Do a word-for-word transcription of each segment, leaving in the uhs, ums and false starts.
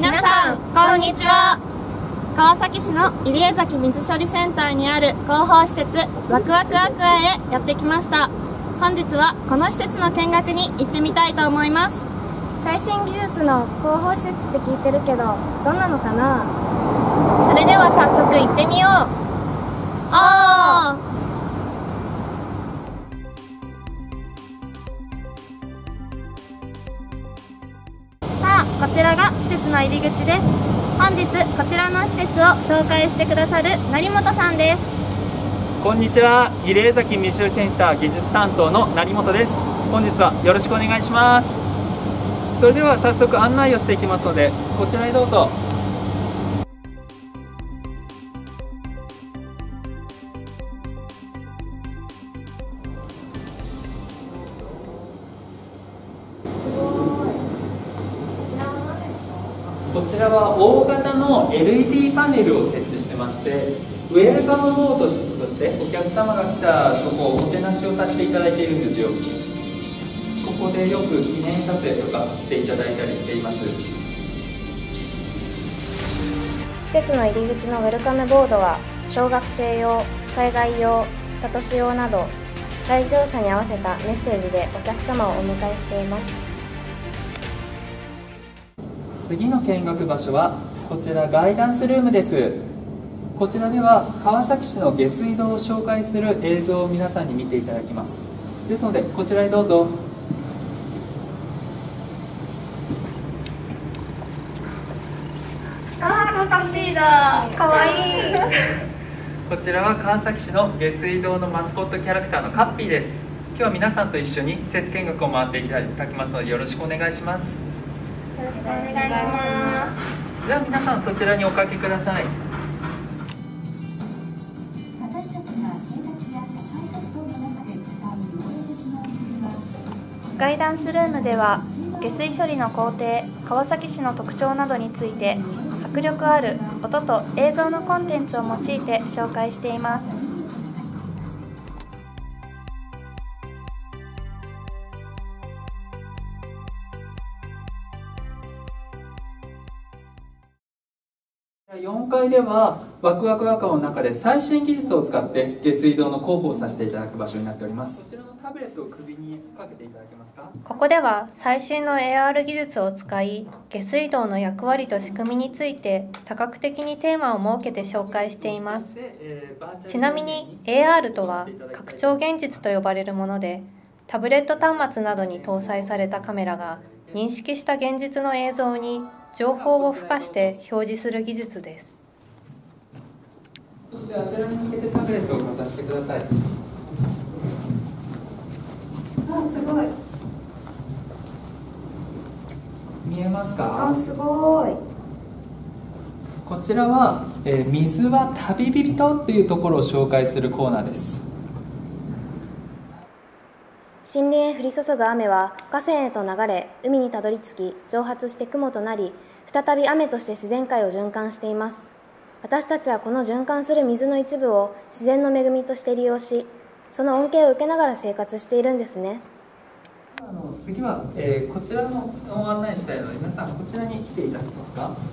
皆さんこんにちは。川崎市の入江崎水処理センターにある広報施設ワクワクアクアへやってきました。本日はこの施設の見学に行ってみたいと思います。 最新技術の広報施設って聞いてるけど、どんなのかな？ それでは早速行ってみよう。おー！さあ、こちらが施設の入り口です。本日こちらの施設を紹介してくださる成本さんです。 こんにちは。入江崎水処理センター技術担当の成本です。本日はよろしくお願いします。それでは早速案内をしていきますので、こちらへどうぞ。こちらは大型の エルイーディー パネルを設置してまして、ウェルカムボードとしてお客様が来たところをおもてなしをさせていただいているんですよ。ここでよく記念撮影とかしていただいたりしています。 施設の入り口のウェルカムボードは小学生用、海外用、他都市用など来場者に合わせたメッセージでお客様をお迎えしています。 次の見学場所はこちらガイダンスルームです。こちらでは川崎市の下水道を紹介する映像を皆さんに見ていただきます。ですのでこちらへどうぞ。 あー、カッピーだ。かわいい。 こちらは川崎市の下水道のマスコットキャラクターのカッピーです。今日は皆さんと一緒に施設見学を回っていただきますのでよろしくお願いします。 よろしくお願いします。 じゃあ皆さんそちらにおかけください。 私たちが生活や社会活動の中で使う汚れてしまう水は、 ガイダンスルームでは下水処理の工程、川崎市の特徴などについて迫力ある音と映像のコンテンツを用いて紹介しています。 よんかいではワクワクアクアの中で最新技術を使って下水道の広報をさせていただく場所になっております。こちらのタブレットを首にかけていただけますか。 ここでは最新の エーアール 技術を使い、下水道の役割と仕組みについて多角的にテーマを設けて紹介しています。ちなみに エーアール とは拡張現実と呼ばれるもので、タブレット端末などに搭載されたカメラが認識した現実の映像に情報を付加して表示する技術です。 そしてあちらに向けてタブレットをかざしてください。あ、 すごい。 見えますか？ あ、すごい。 こちらは、えー、水は旅人っていうところを紹介するコーナーです。 森林へ降り注ぐ雨は河川へと流れ、海にたどり着き蒸発して雲となり、再び雨として自然界を循環しています。私たちはこの循環する水の一部を自然の恵みとして利用し、その恩恵を受けながら生活しているんですね。 あの次は、えー、こちらのお案内したいので、皆さんこちらに来ていただけますか。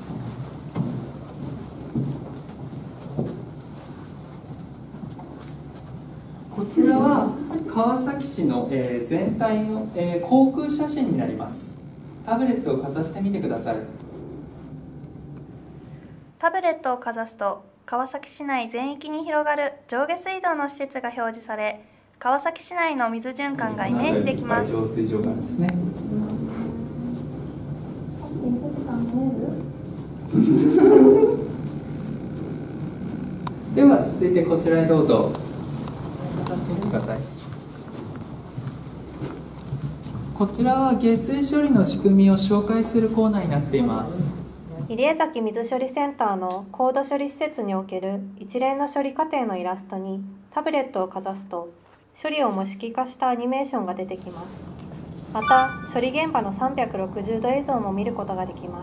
こちらは川崎市の、えー、全体の、えー、航空写真になります。タブレットをかざしてみてください。 タブレットをかざすと川崎市内全域に広がる上下水道の施設が表示され、川崎市内の水循環がイメージできます。 浄水場があるんですね。では続いてこちらへどうぞ。かざしてみてください。こちらは下水処理の仕組みを紹介するコーナーになっています。 入江崎水処理センターの高度処理施設における一連の処理過程のイラストにタブレットをかざすと処理を模式化したアニメーションが出てきます。また処理現場のさんびゃくろくじゅうど映像も見ることができます。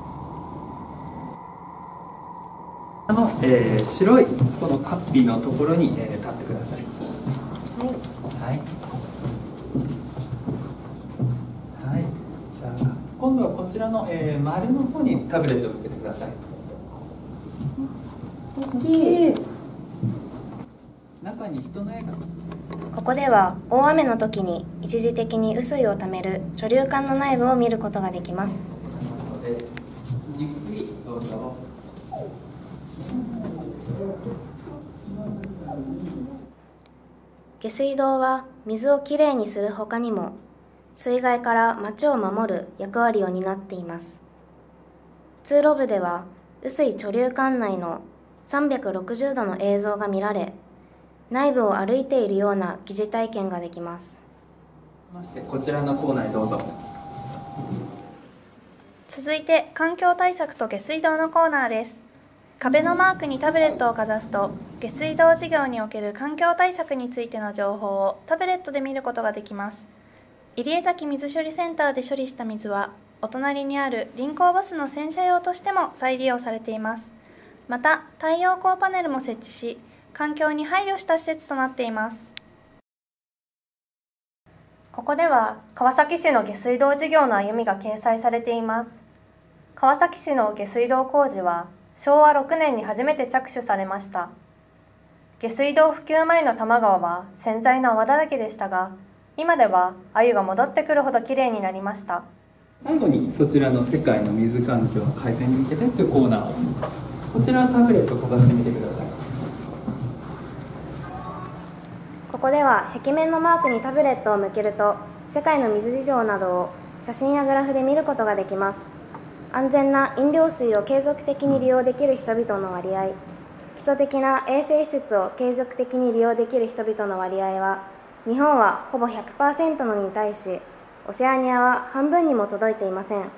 あの、えー、白いこのカッピーのところに、えー、立ってください。はい、はいはい、じゃあ今度はこちらちらの、えー、丸の方にタブレットを向けてください。 大きい。 中に人の絵が。 ここでは大雨の時に一時的に雨水をためる貯留管の内部を見ることができます。 なのでゆっくりどうぞ。 下水道は水をきれいにするほかにも水害から町を守る役割を担っています。通路部では雨水貯留管内のさんびゃくろくじゅうどの映像が見られ、内部を歩いているような疑似体験ができます。 ましてこちらのコーナーへどうぞ。 続いて環境対策と下水道のコーナーです。壁のマークにタブレットをかざすと、下水道事業における環境対策についての情報をタブレットで見ることができます。入江崎水処理センターで処理した水は、お隣にある臨港バスの洗車用としても再利用されています。また、太陽光パネルも設置し、環境に配慮した施設となっています。 ここでは川崎市の下水道事業の歩みが掲載されています。川崎市の下水道工事はしょうわろくねんに初めて着手されました。下水道普及前の多摩川は洗剤の泡だらけでしたが、今では鮎が戻ってくるほどきれいになりました。 最後にそちらの世界の水環境の改善に向けてというコーナーを、こちらのタブレットをかざしてみてください。 ここでは壁面のマークにタブレットを向けると、世界の水事情などを写真やグラフで見ることができます。安全な飲料水を継続的に利用できる人々の割合、基礎的な衛生施設を継続的に利用できる人々の割合は、日本はほぼ ひゃくパーセント のに対し、オセアニアは半分にも届いていません。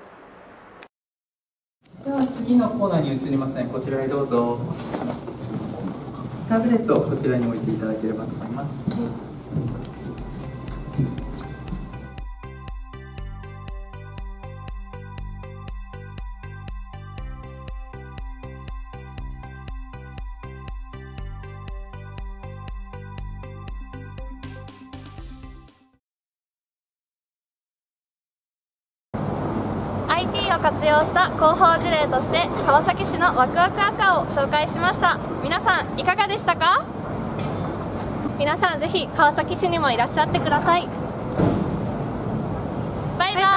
では次のコーナーに移りますね。こちらへどうぞ。タブレットをこちらに置いていただければと思います。 アイティー を活用した広報事例として川崎市のワクワクアクアを紹介しました。皆さんいかがでしたか？ 皆さんぜひ川崎市にもいらっしゃってください。 バイバイ。